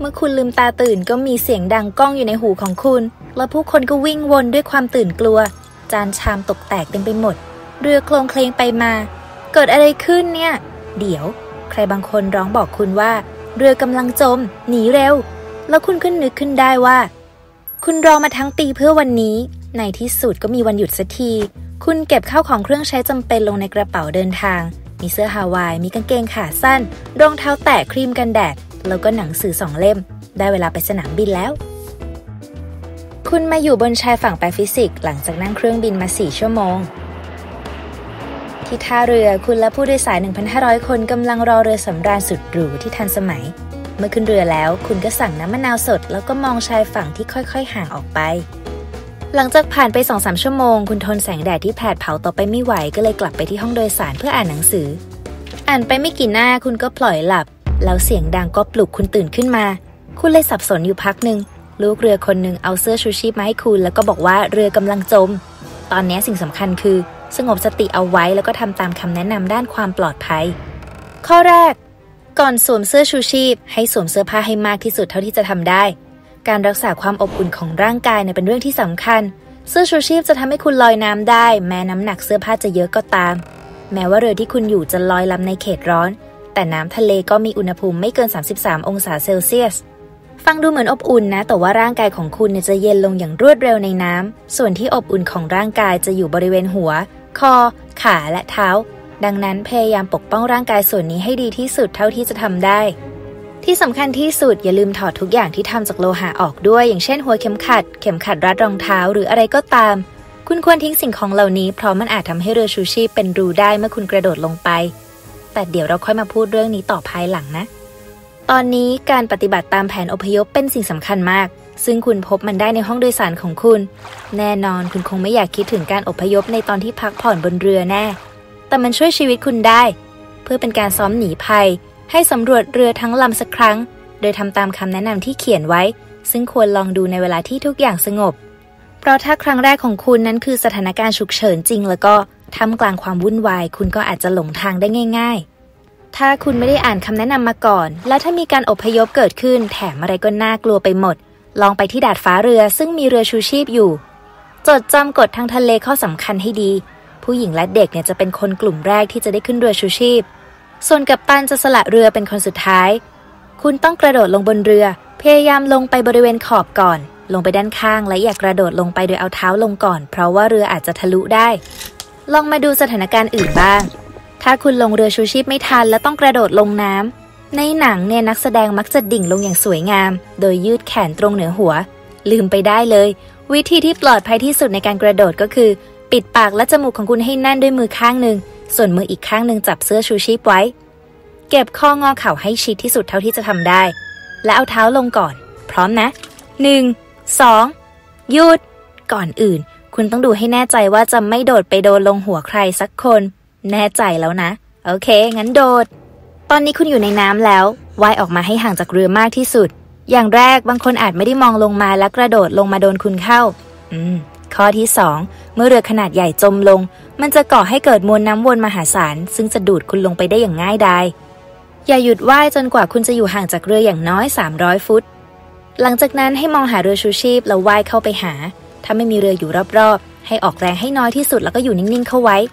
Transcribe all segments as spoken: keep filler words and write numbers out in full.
เมื่อคุณลืมตาตื่นก็มีเสียงดังก้องอยู่ในหูของคุณและผู้คนก็วิ่งวนด้วยความตื่นกลัวจานชามตกแตกเต็มไปหมดเรือโคลงเคลงไปมาเกิดอะไรขึ้นเนี่ยเดี๋ยวใครบางคนร้องบอกคุณว่าเรือกำลังจมหนีเร็วแล้วคุณก็นึกขึ้นได้ว่าคุณรอมาทั้งปีเพื่อวันนี้ในที่สุดก็มีวันหยุดสักทีคุณเก็บข้าวของเครื่องใช้จำเป็นลงในกระเป๋าเดินทางมีเสื้อฮาวายมีกางเกงขาสั้นรองเท้าแตะครีมกันแดดแล้วก็หนังสือสองเล่มได้เวลาไปสนามบินแล้วคุณมาอยู่บนชายฝั่งแปซิฟิกหลังจากนั่งเครื่องบินมาสี่ชั่วโมงที่ท่าเรือคุณและผู้โดยสาร หนึ่งพันห้าร้อย คนกำลังรอเรือสำราญสุดหรูที่ทันสมัยเมื่อขึ้นเรือแล้วคุณก็สั่งน้ำมะนาวสดแล้วก็มองชายฝั่งที่ค่อยๆห่างออกไปหลังจากผ่านไป สองถึงสาม ชั่วโมงคุณทนแสงแดดที่แผดเผาต่อไปไม่ไหวก็เลยกลับไปที่ห้องโดยสารเพื่ออ่านหนังสืออ่านไปไม่กี่หน้าคุณก็ปล่อยหลับแล้วเสียงดังก็ปลุกคุณตื่นขึ้นมาคุณเลยสับสนอยู่พักหนึ่งลูกเรือคนหนึ่งเอาเสื้อชูชีพมาให้คุณแล้วก็บอกว่าเรือกำลังจมตอนนี้สิ่งสำคัญคือสงบสติเอาไว้แล้วก็ทำตามคำแนะนำด้านความปลอดภัยข้อแรกก่อนสวมเสื้อชูชีพให้สวมเสื้อผ้าให้มากที่สุดเท่าที่จะทำได้การรักษาความอบอุ่นของร่างกายเนี่ยเป็นเรื่องที่สำคัญเสื้อชูชีพจะทำให้คุณลอยน้ำได้แม้น้ำหนักเสื้อผ้าจะเยอะก็ตามแม้ว่าเรือที่คุณอยู่จะลอยลำในเขตร้อนแต่น้ำทะเลก็มีอุณหภูมิไม่เกินสามสิบสามองศาเซลเซียสฟังดูเหมือนอบอุ่นนะแต่ว่าร่างกายของคุณเนี่ยจะเย็นลงอย่างรวดเร็วในน้ำส่วนที่อบอุ่นของร่างกายจะอยู่บริเวณหัวคอขาและเท้าดังนั้นพยายามปกป้องร่างกายส่วนนี้ให้ดีที่สุดเท่าที่จะทำได้ที่สำคัญที่สุดอย่าลืมถอดทุกอย่างที่ทำจากโลหะออกด้วยอย่างเช่นหัวเข็มขัดเข็มขัดรัดรองเท้าหรืออะไรก็ตามคุณควรทิ้งสิ่งของเหล่านี้เพราะมันอาจทำให้เรือชูชีพเป็นรูได้เมื่อคุณกระโดดลงไปแต่เดี๋ยวเราค่อยมาพูดเรื่องนี้ต่อภายหลังนะตอนนี้การปฏิบัติตามแผนอพยพเป็นสิ่งสำคัญมากซึ่งคุณพบมันได้ในห้องโดยสารของคุณแน่นอนคุณคงไม่อยากคิดถึงการอพยพในตอนที่พักผ่อนบนเรือแน่แต่มันช่วยชีวิตคุณได้เพื่อเป็นการซ้อมหนีภัยให้สำรวจเรือทั้งลำสักครั้งโดยทำตามคำแนะนำที่เขียนไว้ซึ่งควรลองดูในเวลาที่ทุกอย่างสงบเพราะถ้าครั้งแรกของคุณนั้นคือสถานการณ์ฉุกเฉินจริงแล้วก็ท่ามกลางความวุ่นวายคุณก็อาจจะหลงทางได้ง่ายๆถ้าคุณไม่ได้อ่านคำแนะนำมาก่อนและถ้ามีการอพยพเกิดขึ้นแถมอะไรก็น่ากลัวไปหมดลองไปที่ดาดฟ้าเรือซึ่งมีเรือชูชีพอยู่จดจำกฎทางทะเลข้อสำคัญให้ดีผู้หญิงและเด็กเนี่ยจะเป็นคนกลุ่มแรกที่จะได้ขึ้นเรือชูชีพส่วนกัปตันจะสละเรือเป็นคนสุดท้ายคุณต้องกระโดดลงบนเรือพยายามลงไปบริเวณขอบก่อนลงไปด้านข้างและอย่ากระโดดลงไปโดยเอาเท้าลงก่อนเพราะว่าเรืออาจจะทะลุได้ลองมาดูสถานการณ์อื่นบ้างถ้าคุณลงเรือชูชีพไม่ทันและต้องกระโดดลงน้ำในหนังเนี่ยนักแสดงมักจะดิ่งลงอย่างสวยงามโดยยืดแขนตรงเหนือหัวลืมไปได้เลยวิธีที่ปลอดภัยที่สุดในการกระโดดก็คือปิดปากและจมูกของคุณให้แน่นด้วยมือข้างหนึ่งส่วนมืออีกข้างหนึ่งจับเสื้อชูชีพไว้เก็บข้องอเข่าให้ชิดที่สุดเท่าที่จะทำได้และเอาเท้าลงก่อนพร้อมนะหนึ่ง สองหยุดก่อนอื่นคุณต้องดูให้แน่ใจว่าจะไม่โดดไปโดนลงหัวใครสักคนแน่ใจแล้วนะโอเคงั้นโดดตอนนี้คุณอยู่ในน้ำแล้วว่ายออกมาให้ห่างจากเรือมากที่สุดอย่างแรกบางคนอาจไม่ได้มองลงมาและกระโดดลงมาโดนคุณเข้าอืมข้อที่สองเมื่อเรือขนาดใหญ่จมลงมันจะก่อให้เกิดมวลน้ำวนมหาศาลซึ่งจะดูดคุณลงไปได้อย่างง่ายดายอย่าหยุดว่ายจนกว่าคุณจะอยู่ห่างจากเรืออย่างน้อยสามร้อยฟุตหลังจากนั้นให้มองหาเรือชูชีพแล้วว่ายเข้าไปหาถ้าไม่มีเรืออยู่รอบๆให้ออกแรงให้น้อยที่สุดแล้วก็อยู่นิ่งๆเข้าไว้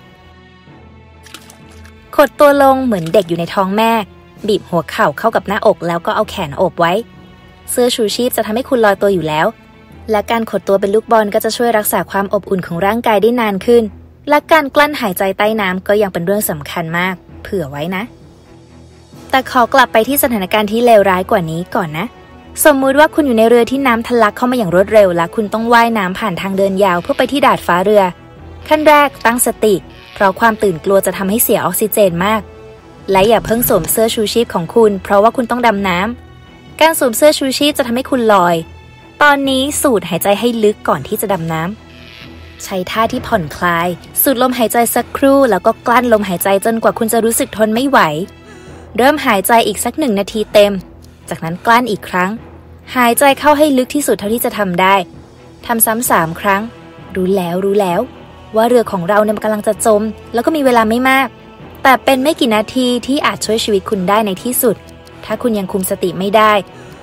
ขดตัวลงเหมือนเด็กอยู่ในท้องแม่บีบหัวเข่าเข้ากับหน้าอกแล้วก็เอาแขนโอบไว้เสื้อชูชีพจะทำให้คุณลอยตัวอยู่แล้วและการขดตัวเป็นลูกบอลก็จะช่วยรักษาความอบอุ่นของร่างกายได้นานขึ้นและการกลั้นหายใจใต้น้ำก็ยังเป็นเรื่องสำคัญมากเผื่อไว้นะแต่ขอกลับไปที่สถานการณ์ที่เลวร้ายกว่านี้ก่อนนะสมมุติว่าคุณอยู่ในเรือที่น้ำทะลักเข้ามาอย่างรวดเร็วและคุณต้องว่ายน้ำผ่านทางเดินยาวเพื่อไปที่ดาดฟ้าเรือขั้นแรกตั้งสติเพราะความตื่นกลัวจะทำให้เสียออกซิเจนมากและอย่าเพิ่งสวมเสื้อชูชีพของคุณเพราะว่าคุณต้องดำน้ำการสวมเสื้อชูชีพจะทำให้คุณลอยตอนนี้สูดหายใจให้ลึกก่อนที่จะดำน้ำใช้ท่าที่ผ่อนคลายสูดลมหายใจสักครู่แล้วก็กลั้นลมหายใจจนกว่าคุณจะรู้สึกทนไม่ไหวเริ่มหายใจอีกสักหนึ่งนาทีเต็มจากนั้นกลั้นอีกครั้งหายใจเข้าให้ลึกที่สุดเท่าที่จะทำได้ทำซ้ำสามครั้งรู้แล้วรู้แล้วว่าเรือของเราเนี่ยกำลังจะจมแล้วก็มีเวลาไม่มากแต่เป็นไม่กี่นาทีที่อาจช่วยชีวิตคุณได้ในที่สุดถ้าคุณยังคุมสติไม่ได้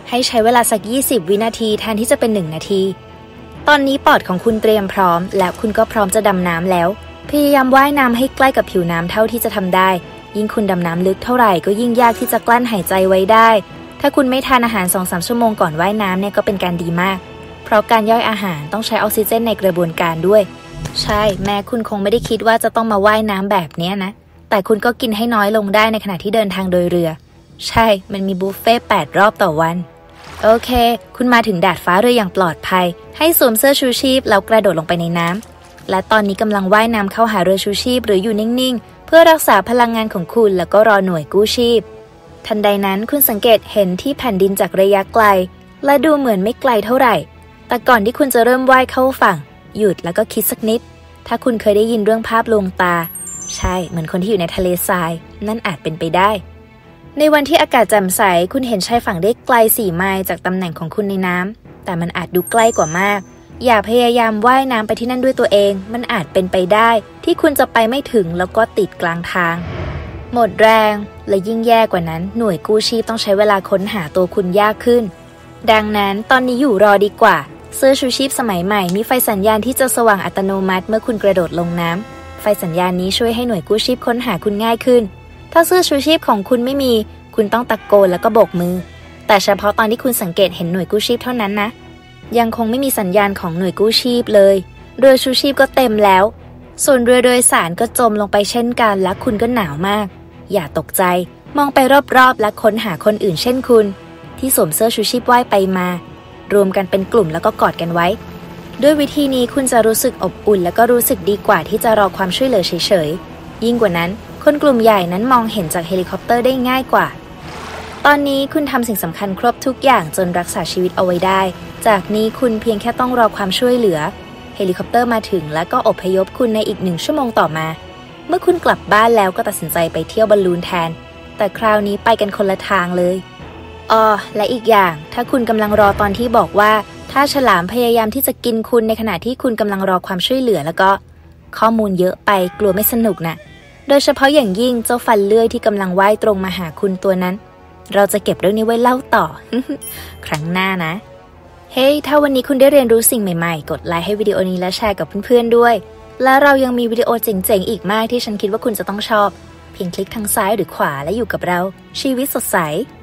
ให้ใช้เวลาสักยี่สิบวินาทีแทนที่จะเป็นหนึ่งนาทีตอนนี้ปอดของคุณเตรียมพร้อมและคุณก็พร้อมจะดำน้ำแล้วพยายามว่ายน้ำให้ใกล้กับผิวน้ำเท่าที่จะทำได้ยิ่งคุณดำน้ำลึกเท่าไหร่ก็ยิ่งยากที่จะกลั้นหายใจไว้ได้ถ้าคุณไม่ทานอาหาร สองถึงสาม ชั่วโมงก่อนว่ายน้ำเนี่ยก็เป็นการดีมากเพราะการย่อยอาหารต้องใช้ออกซิเจนในกระบวนการด้วยใช่แม้คุณคงไม่ได้คิดว่าจะต้องมาว่ายน้ำแบบนี้นะแต่คุณก็กินให้น้อยลงได้ในขณะที่เดินทางโดยเรือใช่มันมีบุฟเฟ่ต์แปดรอบต่อวันโอเคคุณมาถึงดาดฟ้าเรืออย่างปลอดภัยให้สวมเสื้อชูชีพแล้วกระโดดลงไปในน้ำและตอนนี้กำลังว่ายน้ำเข้าหาเรือชูชีพหรืออยู่นิ่งๆเพื่อรักษาพลังงานของคุณแล้วก็รอหน่วยกู้ชีพทันใดนั้นคุณสังเกตเห็นที่แผ่นดินจากระยะไกลและดูเหมือนไม่ไกลเท่าไหร่แต่ก่อนที่คุณจะเริ่มว่ายเข้าฝั่งหยุดแล้วก็คิดสักนิดถ้าคุณเคยได้ยินเรื่องภาพลวงตาใช่เหมือนคนที่อยู่ในทะเลทรายนั่นอาจเป็นไปได้ในวันที่อากาศแจ่มใสคุณเห็นชายฝั่งได้ไกลสี่ไมล์จากตำแหน่งของคุณในน้ำแต่มันอาจดูใกล้กว่ามากอย่าพยายามว่ายน้ำไปที่นั่นด้วยตัวเองมันอาจเป็นไปได้ที่คุณจะไปไม่ถึงแล้วก็ติดกลางทางหมดแรงและยิ่งแย่กว่านั้นหน่วยกู้ชีพต้องใช้เวลาค้นหาตัวคุณยากขึ้นดังนั้นตอนนี้อยู่รอดีกว่าเสื้อชูชีพสมัยใหม่มีไฟสัญญาณที่จะสว่างอัตโนมัติเมื่อคุณกระโดดลงน้ำไฟสัญญาณนี้ช่วยให้หน่วยกู้ชีพค้นหาคุณง่ายขึ้นถ้าเสื้อชูชีพของคุณไม่มีคุณต้องตะโกนแล้วก็โบกมือแต่เฉพาะตอนที่คุณสังเกตเห็นหน่วยกู้ชีพเท่านั้นนะยังคงไม่มีสัญญาณของหน่วยกู้ชีพเลยเรือชูชีพก็เต็มแล้วส่วนเรือโดยสารก็จมลงไปเช่นกันและคุณก็หนาวมากอย่าตกใจมองไปรอบๆและค้นหาคนอื่นเช่นคุณที่สวมเสื้อชูชีพว่ายไปมารวมกันเป็นกลุ่มแล้วก็กอดกันไว้ด้วยวิธีนี้คุณจะรู้สึกอบอุ่นและก็รู้สึกดีกว่าที่จะรอความช่วยเหลือเฉยๆยิ่งกว่านั้นคนกลุ่มใหญ่นั้นมองเห็นจากเฮลิคอปเตอร์ได้ง่ายกว่าตอนนี้คุณทำสิ่งสำคัญครบทุกอย่างจนรักษาชีวิตเอาไว้ได้จากนี้คุณเพียงแค่ต้องรอความช่วยเหลือเฮลิคอปเตอร์มาถึงแล้วก็อพยพคุณในอีกหนึ่งชั่วโมงต่อมาเมื่อคุณกลับบ้านแล้วก็ตัดสินใจไปเที่ยวบอลลูนแทนแต่คราวนี้ไปกันคนละทางเลยอ้อและอีกอย่างถ้าคุณกำลังรอตอนที่บอกว่าถ้าฉลามพยายามที่จะกินคุณในขณะที่คุณกำลังรอความช่วยเหลือแล้วก็ข้อมูลเยอะไปกลัวไม่สนุกนะโดยเฉพาะอย่างยิ่งเจ้าฟันเลื่อยที่กำลังว่ายตรงมาหาคุณตัวนั้นเราจะเก็บเรื่องนี้ไว้เล่าต่อ ครั้งหน้านะเฮ้ย hey, ถ้าวันนี้คุณได้เรียนรู้สิ่งใหม่ๆกดไลค์ให้วิดีโอนี้และแชร์กับเพื่อนๆด้วยและเรายังมีวิดีโอเจ๋งๆอีกมากที่ฉันคิดว่าคุณจะต้องชอบเพียงคลิกทางซ้ายหรือขวาและอยู่กับเราชีวิตสดใส